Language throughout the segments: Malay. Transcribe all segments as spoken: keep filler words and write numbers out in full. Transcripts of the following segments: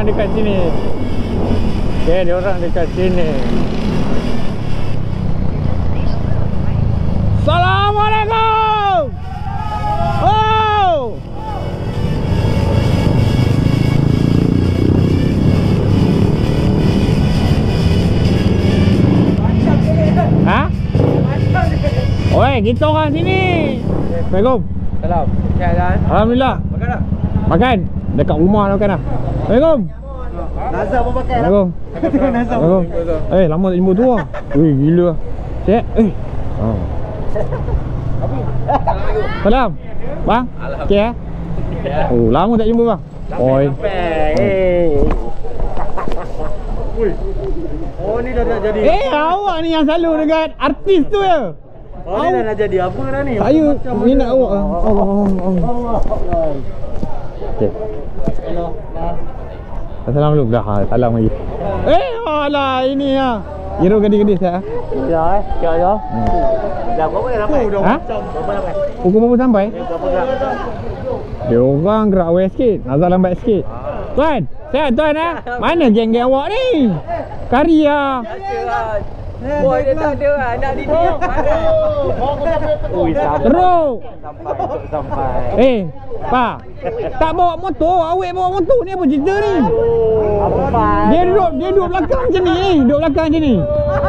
orang dekat sini. Okey, dia orang dekat sini. Assalamualaikum. Oh. Ha? Oi, kita orang sini. Assalamualaikum. Salam. Sihat kan? Alhamdulillah. Makan dah? Makan. Dekat rumah dah makan dah. Assalamualaikum. Nazar pun pakai. Assalamualaikum. Nazar. Assalamualaikum. Eh, lama tak jumpa tu ah. Weh, gila. Sihat? Eh. Oh. Salam. Bang. Okey eh? Oh, lama tak jumpa bang. Oi. Eh. Oh, ni dah dah jadi. Eh, awak ni yang selalu dekat artis tu ya. Oh, ni dah nak jadi apa dah ni? Saya minat awak. Allah Allah. Okey. Hello. Assalamualaikum. Dah, salam lagi. Eh, alah ini ya. Hero gadis-gadis ya. Ya eh. Ya ya. Dah berapa dah sampai? Ha? Berapa sampai? Pukul berapa sampai? Berapa gerak? Dia orang gerak awal sikit. Nazar lambat sikit. Tuan, sihat tuan eh? Mana geng-geng awak ni? Kari lah. Boy dia tak ada lah. Nak didiam mana? Ui, sampai. Teruk. Sampai besok sampai. Eh, Pak. Tak bawa motor. Awak bawa motor ni apa cerita ni? Apa? Dia duduk dia duduk belakang macam ni. Duduk belakang macam ni.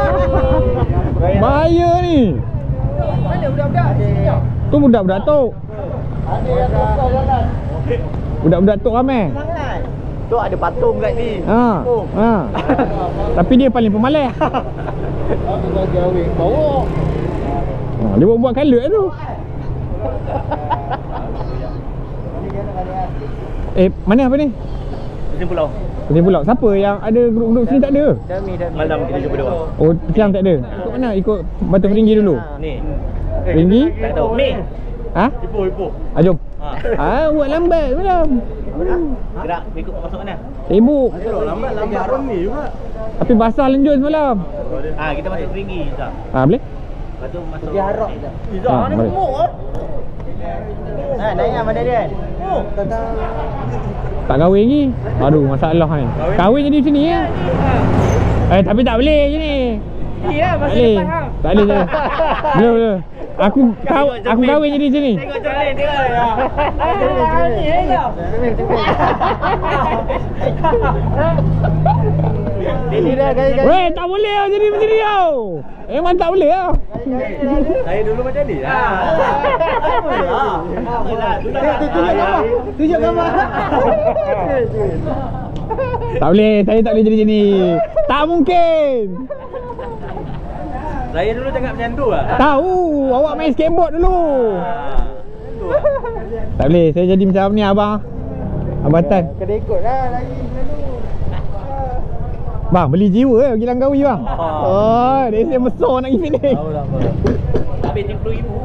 Bahaya ni. Mana budak-budak? Tu budak-budak tu. Budak-budak tu ramai. Tu ada patung kat ni. Ha. Ha. Tapi dia paling pemalas. Bawa. Ha, dia buat buat color tu. Eh, mana apa ni? Kucing pulau. Kucing pulau. Siapa yang ada grup-grup sini tak ada? Dami dan malam kita jumpa dia. Oh, siang tak ada. Ikut mana? Ikut Batu Peringgi dulu. Ni. Peringgi? Tak tahu. Ni. Ha? Ipo ipo. Ah, jom. Ah, buat lambat malam. Gerak ikut masuk mana? Sibuk. Lambat lambat pun ni juga. Tapi basah lenjun semalam. Ah, kita masuk Peringgi Izzah. Ah, boleh? Lepas tu masuk Dia harap Izzah. Ah, Izzah ni boleh. gemuk ah. Ha, naik mana dia? Oh, Tak kahwin lagi. Aduh, masalah ni. Kahwin jadi macam ni ya. Eh, tapi tak boleh je ni. iya, Tak masih boleh. depan hang. Tak boleh. tak boleh. Belum, belum. Aku kau aku kahwin jadi macam ni. Tengok Jalin, tengok ya. Ni ya. Ini dah kali-kali. Weh, tak boleh lah jadi macam ni tau. Memang tak boleh lah. Saya dulu macam ni lah. Tunjuk gambar. Tunjuk gambar. Tak boleh, saya tak boleh jadi macam ni. Tak mungkin. Saya dulu cakap macam tu lah. Tahu, awak main skateboard dulu. Tak boleh, saya jadi macam ni abang. Abang Tan. Kena ikut lah lagi dulu. Bang, beli jiwa eh pergi Langkawi bang. Oh, dia saya besar nak pergi sini. Tahu tak apa. Habis tujuh puluh ribu.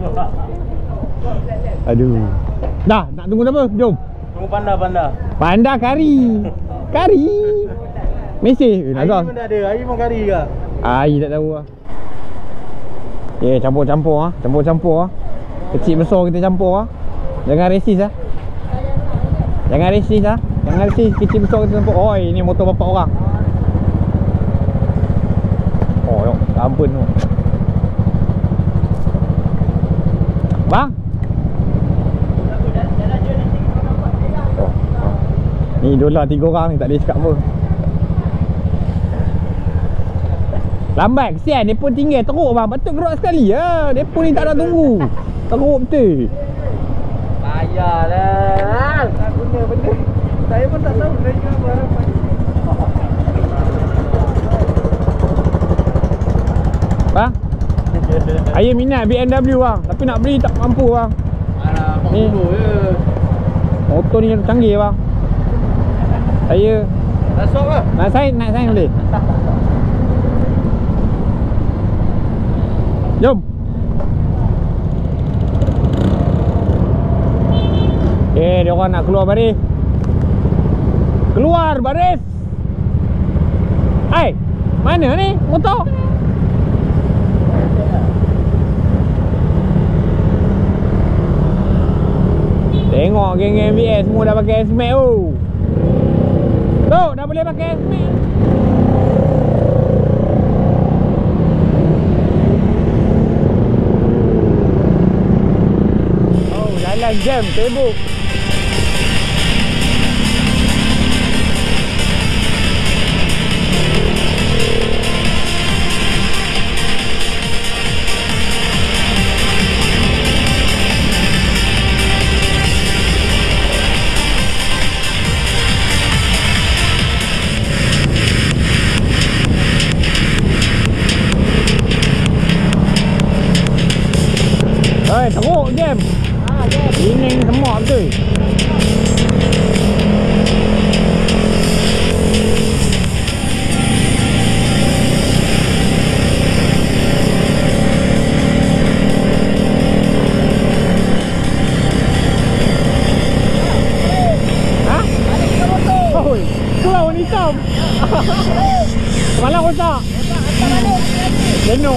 Aduh. Dah, nak tunggu apa? Jom. Tunggu panda-panda. Panda kari. Kari. Mesej. Eh, Nazar. Air pun dah ada. Air pun kari ke? Air tak tahu lah. Okay, campur-campur ah, campur-campur ah. Kecil besar kita campur ah. Jangan resis ah. Jangan resis ah. Jangan resis, kecil besar kita campur. Oh, ini motor bapak orang. Oh, yok, ampun tu. Bang. Oh, oh. Ni dolar tiga orang ni tak boleh cakap apa. Lambat, kesian. Mereka tinggal teruk bang. Patut gerak sekali lah. Mereka ni tak nak tunggu. Teruk betul. Payahlah. Tak guna benda. Saya pun tak tahu saya jual barang apa. Bang, saya minat B M W bang. Tapi nak beli tak mampu bang. Alah, Ni je. motor ni canggih bang. Saya Dah swap ke? nak sign, nak sign boleh. Jom. Eh, dia orang nak keluar baris. Keluar baris. Hai, mana ni motor? Tengok geng-geng M B S semua dah pakai S-Max tu. Tu, dah boleh pakai speed. Oh, jalan jam, sibuk. Ơi, teruk jam. Ha, jam. Ini semua betul. Ha? Ada kita motor. Oi, keluar warna hitam. Malah rosak. Leno.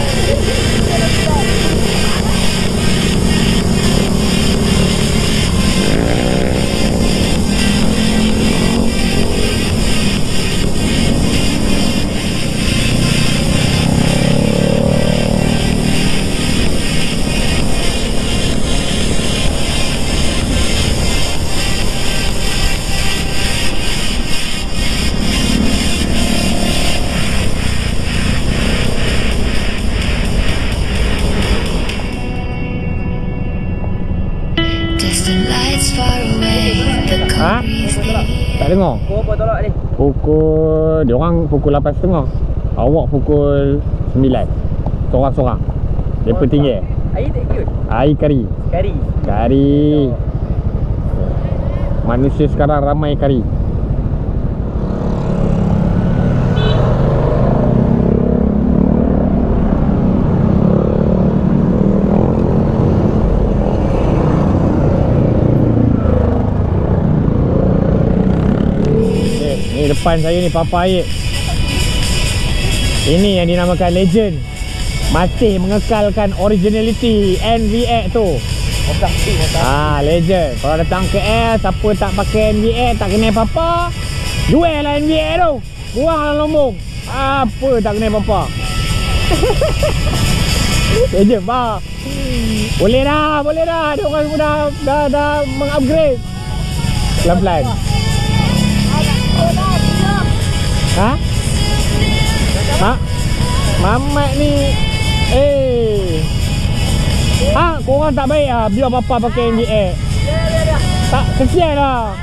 Ha? Tak dengar. Pukul apa tolak ni? Pukul, dia orang pukul lapan tiga puluh. Awak pukul sembilan. Sorang-sorang. Depa tinggi. Air tak ikut? Air kari. Kari. Kari. Manusia sekarang ramai kari. Ni depan saya ni Papa Aib. Ini yang dinamakan legend. Masih mengekalkan originality N V X tu. Ah, legend. Kalau datang ke L, siapa tak pakai N V X, tak kenal Papa, jual lah N V X tu. Buanglah lombong. Apa tak kenal Papa. Legend bah. Boleh dah, boleh dah. Dia orang dah dah dah mengupgrade. Pelan-pelan. Ha? Ha? Mamat ni. Eh. Ha, korang tak baik ah biar Papa pakai N V X. Tak, kesian lah.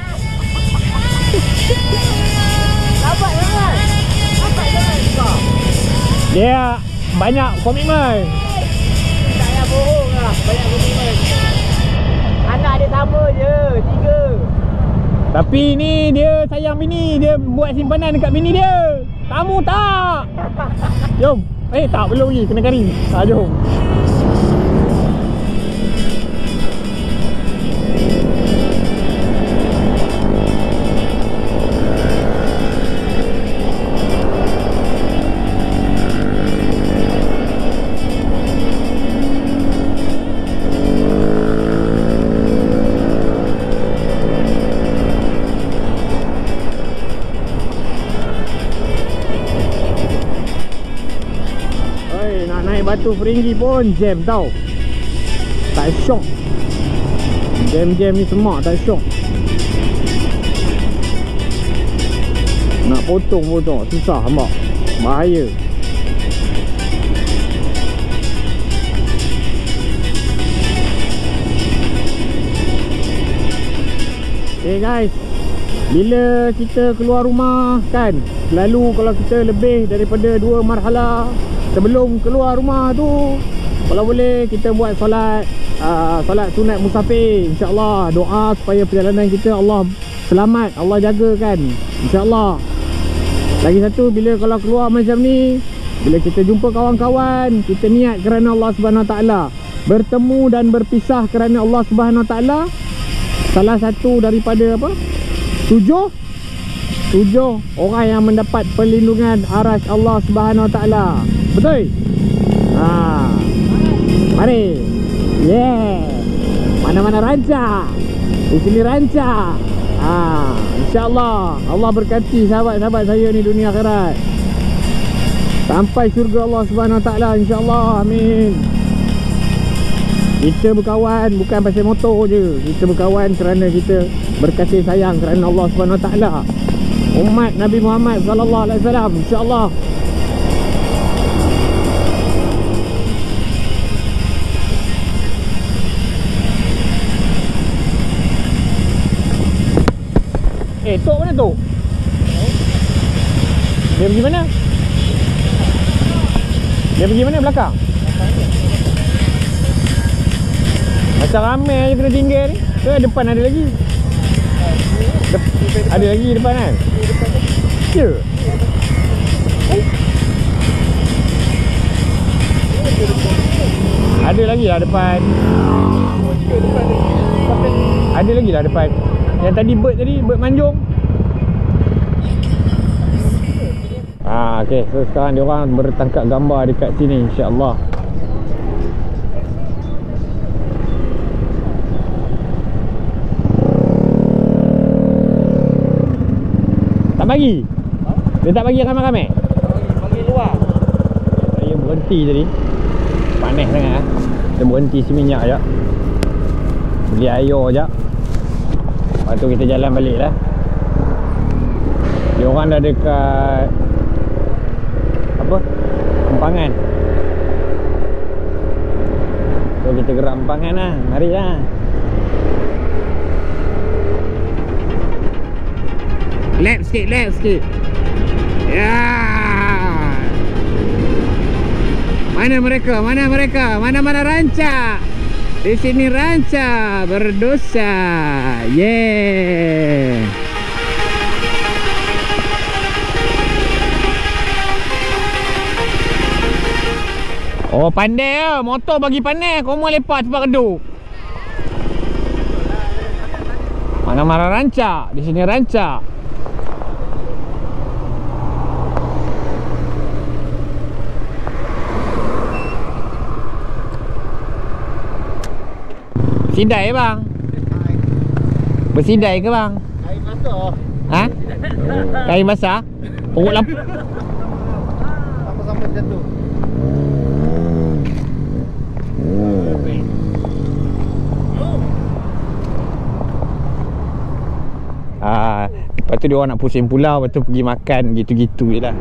Lambat jangan. Lambat jangan kau. Dia banyak komitmen. Tak payah bohong lah. Banyak komitmen. Anak dia sama je. Tiga. Tapi ni dia sayang bini. Dia buat simpanan dekat bini dia. Kamu tak. Jom. Eh tak, belum lagi. Kena kari. Ha, jom. Batu Peringgi pun jam tau. Tak syok. Jam-jam ni semak tak syok. Nak potong pun tu susah hamba. Bahaya. Okay guys, bila kita keluar rumah kan, selalu kalau kita lebih daripada dua marhalah sebelum keluar rumah tu, kalau boleh kita buat solat uh, solat sunat musafir. InsyaAllah doa supaya perjalanan kita Allah selamat, Allah jaga kan, InsyaAllah. Lagi satu, bila kalau keluar macam ni, bila kita jumpa kawan-kawan, kita niat kerana Allah Subhanahu Wa Taala, bertemu dan berpisah kerana Allah Subhanahu Wa Taala. Salah satu daripada apa? Tujuh Tujuh orang yang mendapat perlindungan aras Allah Subhanahu Wa Taala. Betul? Ha. Mari. Yeah. Mana-mana rancak. Di sini rancak. Ah, insya-Allah Allah berkati sahabat-sahabat saya ni dunia akhirat. Sampai syurga Allah Subhanahu Wa Taala insya-Allah. Amin. Kita berkawan bukan pasal motor je. Kita berkawan kerana kita berkasih sayang kerana Allah Subhanahu Wa Taala. Umat Nabi Muhammad sallallahu alaihi wasallam insya-Allah. Eh, Tok mana Tok? Dia pergi mana? Dia pergi mana belakang? Macam ramai je kena tinggal ni. Ke depan ada lagi? Dep ada lagi depan kan? Ya. Ada lagi lah depan. Ada lagi lah depan. Yang tadi bird tadi, bird manjung. Ah, okey. So sekarang dia orang bertangkap gambar dekat sini insya-Allah. Tak bagi? Ha? Dia tak bagi ramai-ramai? Bagi, bagi luar. Saya berhenti tadi. Panas sangat ah. Kita berhenti si minyak je. Beli air je. Lepas tu kita jalan balik lah. Dia orang dah dekat apa? Empangan. So kita gerak Empangan lah. Mari lah. Lap sikit, lap sikit. Ya. Mana mereka? Mana mereka? Mana-mana rancak? Di sini ranca berdosa. Yeah. Oh, pandai ah. Motor bagi pandai. Kau mau lepak tempat redup. Mana-mana ranca? Di sini ranca. Bersidai bang? Bersidai ke bang? Kain basah. Ha? Kain basah? Perut lampu. Sama-sama jatuh. Ah, lepas tu dia orang nak pusing pulau, lepas tu pergi makan gitu-gitu je lah.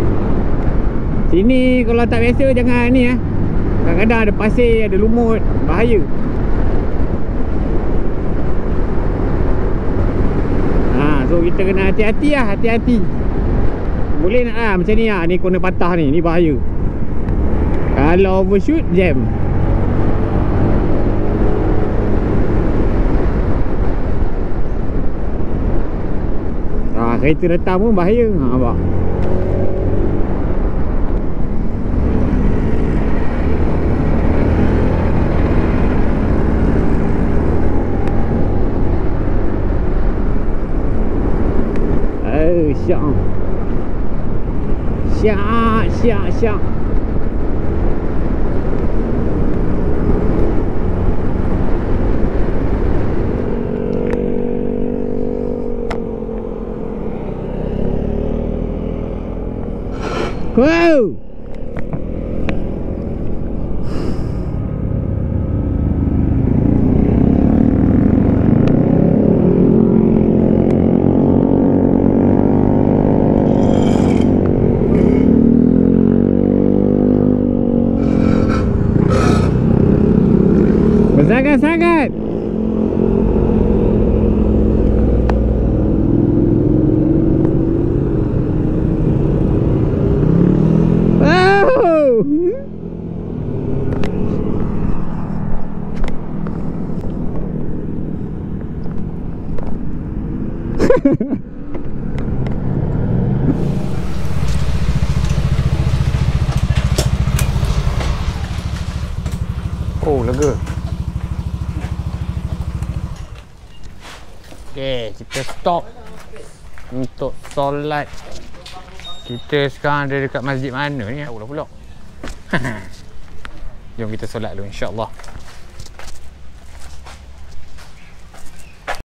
Sini kalau tak biasa jangan ni ah. Kadang-kadang ada pasir, ada lumut, bahaya. So kita kena hati-hati lah, hati-hati. Boleh nak lah macam ni lah. Ni corner patah ni, ni bahaya. Kalau overshoot, jam. Ah, kereta datang pun bahaya. Ha, nampak. Syak Syak Syak Syak Wow. Sangat-sangat. Wow. Oh, lega. Okay, kita stop untuk solat. Kita sekarang ada dekat masjid mana ni? Tahu lah pula. Jom kita solat dulu insya-Allah.